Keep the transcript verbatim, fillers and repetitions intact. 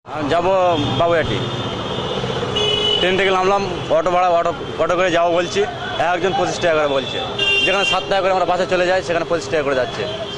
যাবো বাবুয়াটি, ট্রেন থেকে নামলাম, অটো ভাড়া অটো অটো করে যাবো বলছি, একজন পঁচিশ টাকা করে বলছে। যেখানে সাত টাকা করে আমরা বাসে চলে যাই সেখানে পঁচিশ টাকা করে যাচ্ছে।